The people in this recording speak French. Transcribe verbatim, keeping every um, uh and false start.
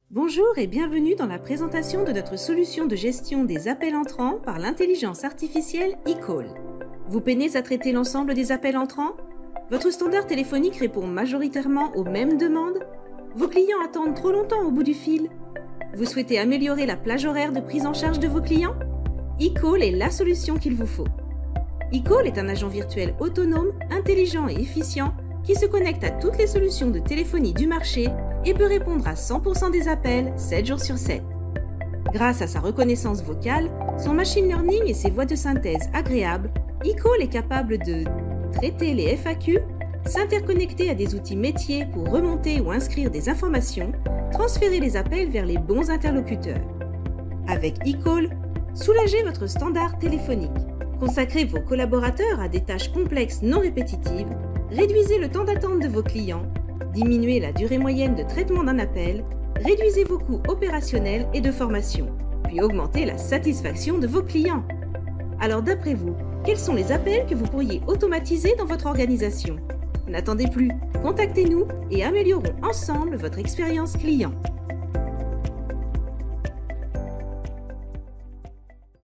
Bonjour et bienvenue dans la présentation de notre solution de gestion des appels entrants par l'intelligence artificielle eCall. Vous peinez à traiter l'ensemble des appels entrants? Votre standard téléphonique répond majoritairement aux mêmes demandes? Vos clients attendent trop longtemps au bout du fil? Vous souhaitez améliorer la plage horaire de prise en charge de vos clients? eCall est la solution qu'il vous faut. eCall est un agent virtuel autonome, intelligent et efficient qui se connecte à toutes les solutions de téléphonie du marché et peut répondre à cent pour cent des appels sept jours sur sept. Grâce à sa reconnaissance vocale, son machine learning et ses voix de synthèse agréables, eCall est capable de traiter les F A Q, s'interconnecter à des outils métiers pour remonter ou inscrire des informations, transférer les appels vers les bons interlocuteurs. Avec eCall, soulagez votre standard téléphonique, consacrez vos collaborateurs à des tâches complexes non répétitives, réduisez le temps d'attente de vos clients, diminuez la durée moyenne de traitement d'un appel, réduisez vos coûts opérationnels et de formation, puis augmentez la satisfaction de vos clients. Alors d'après vous, quels sont les appels que vous pourriez automatiser dans votre organisation? N'attendez plus, contactez-nous et améliorons ensemble votre expérience client.